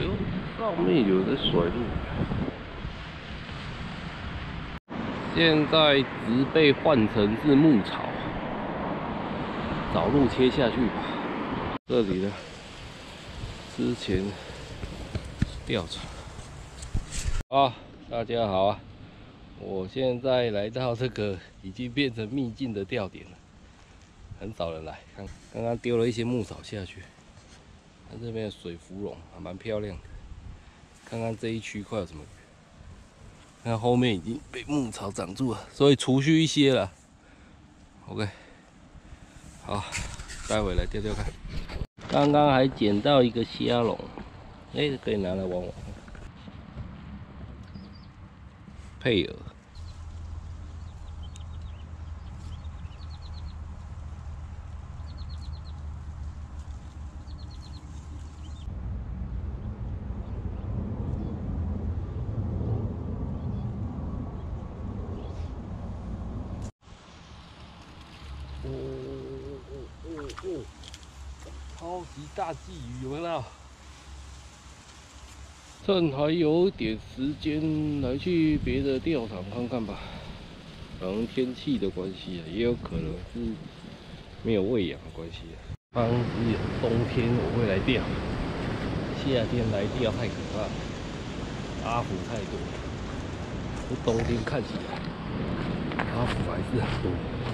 哎呦，上面有人甩路。现在植被换成是牧草，找路切下去吧。这里呢，之前吊场。啊，大家好啊！我现在来到这个已经变成秘境的吊点了，很少人来。看，刚刚丢了一些牧草下去，看这边的水芙蓉还蛮漂亮的。看看这一区块有什么鱼。看后面已经被牧草长住了，所以除去一些了。OK， 好，待会来钓钓看。刚刚还捡到一个虾龙，可以拿来玩玩。配饵。超级大鲫鱼有没有？趁还有点时间，来去别的钓场看看吧。可能天气的关系也有可能是没有喂养的关系当只有冬天我会来钓，夏天来钓太可怕了，阿虎太多。这冬天看起来阿虎还是很多。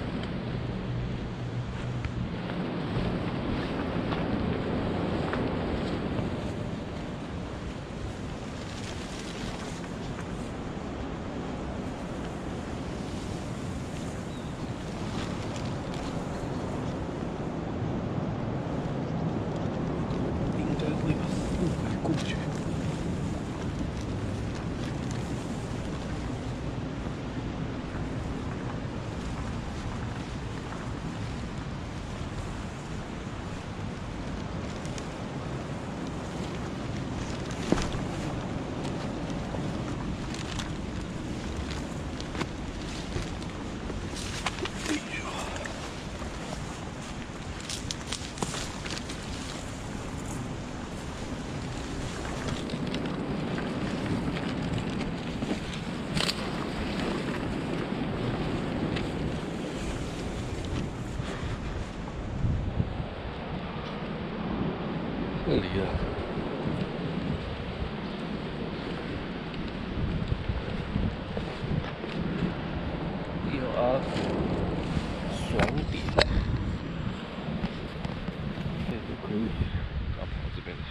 过去。这里啊，有阿虎爽点，这都可以，要跑这边来。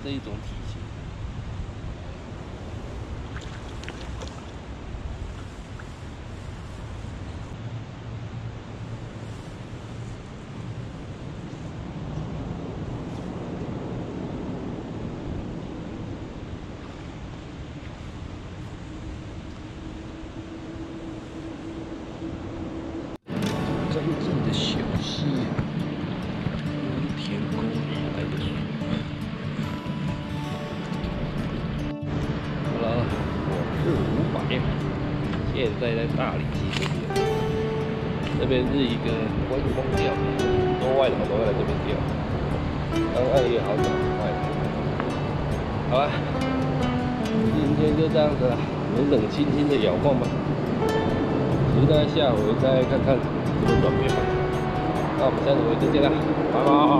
的一种体型。干净的小溪，天空来的水。好了，我是500，现在在大理溪这边，这边是一个观光钓，很多外劳都会来这边钓，刚刚也好找外劳。好吧，今天就这样子了，冷冷清清的摇晃吧。期待下回再看看。怎么转变吧？那我们下次再见啦，拜拜。